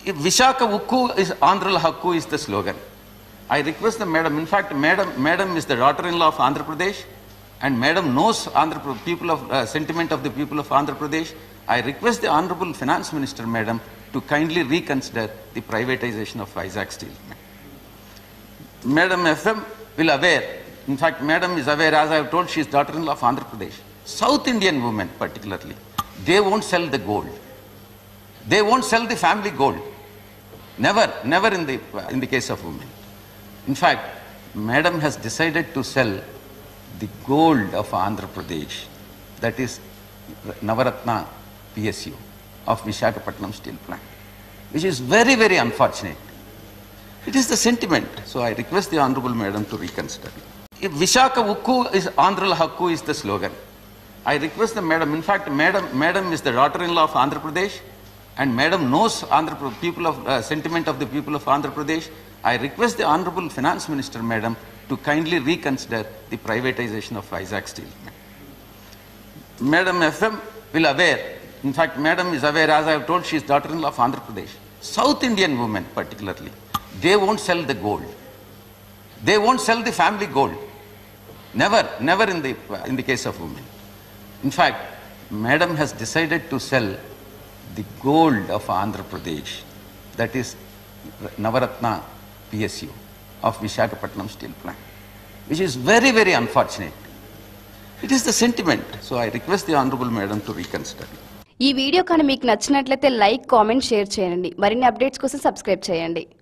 Vishaka Ukku is Andhrala Hakku is the slogan. I request the madam, in fact, madam is the daughter-in-law of Andhra Pradesh, and madam knows sentiment of the people of Andhra Pradesh. I request the Honorable Finance Minister, madam, to kindly reconsider the privatization of Vizag Steel. Madam FM will aware, in fact, madam is aware, as I have told, she is daughter-in-law of Andhra Pradesh. South Indian women particularly, they won't sell the gold. They won't sell the family gold. Never in the case of women. In fact, madam has decided to sell the gold of Andhra Pradesh, that is Navaratna PSU of Visakhapatnam Steel Plant, which is very, very unfortunate. It is the sentiment. So I request the Honorable Madam to reconsider. Vishaka Ukku is Andhrala Hakku is the slogan. I request the madam, in fact, madam is the daughter-in-law of Andhra Pradesh, and madam knows sentiment of the people of Andhra Pradesh. I request the Honorable Finance Minister, madam, to kindly reconsider the privatization of Vizag Steel. Madam FM will aware, in fact, madam is aware, as I have told, she is daughter-in-law of Andhra Pradesh. South Indian women particularly, they won't sell the gold. They won't sell the family gold. Never in the case of women. In fact, madam has decided to sell the gold of Andhra Pradesh, that is Navaratna PSU of Visakhapatnam Steel Plant, which is very, very unfortunate. It is the sentiment. So I request the Honorable Madam to reconsider. ఈ video కానీ మీకు నచ్చినట్లయితే like, comment, share చేయండి. మరిన్ని updates కోసం subscribe చేయండి.